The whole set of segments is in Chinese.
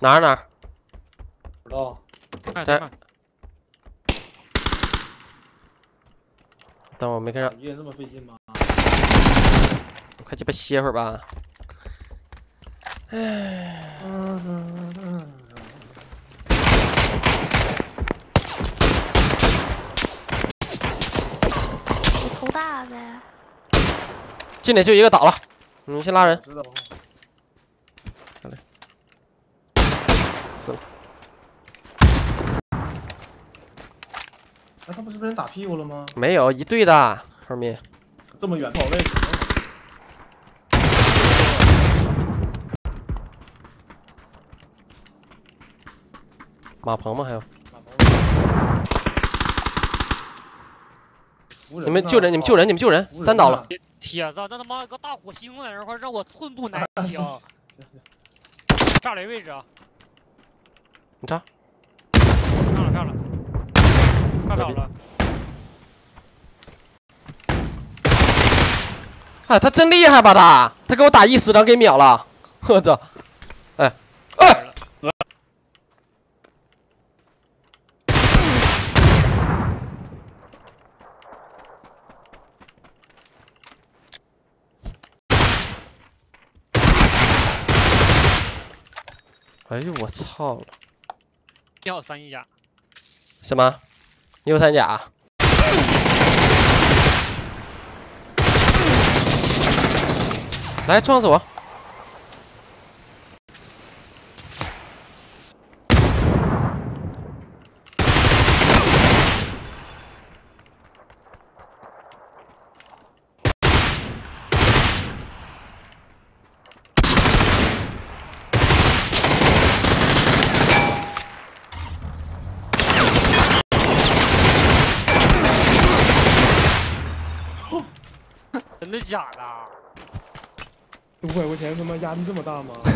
哪儿？ 不知道。 看。 等我没看上。 一个人这么费劲吗？ 我快鸡巴歇会儿吧。唉。 你头大呗。 进来就一个倒了，你先拉人。 知道。 好嘞。死了。 哎，他不是被人打屁股了吗？ 没有，一队的后面。 这么远跑位置。 马棚吗？还有。 你你们救人！3倒了。 铁子，那他妈个大火星在那块，让我寸步难行。炸雷位置啊！ 你炸。 炸了。炸倒了。 哎，他真厉害吧他给我打1死，然后给秒了，我操！哎。哎呦我操了！ 你有3甲。 什么？你有3甲？来撞死我！ 真的假的 ？500块钱他妈压力这么大吗？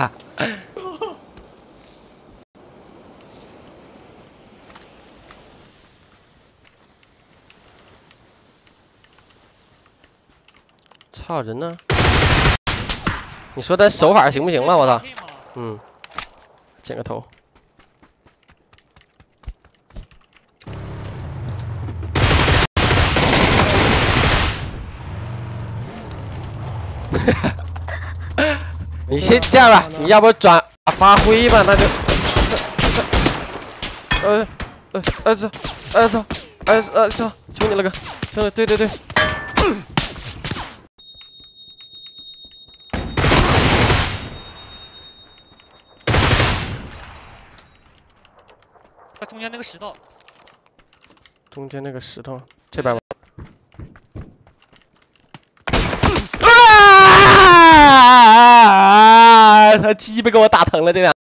操人呢？你说咱手法行不行了？我操！剪个头。你先这样吧，你要不转发挥吧，那就，操，求你了哥，求你，对， 在中间那个石头， 这边吧。他鸡巴给我打疼了，这俩。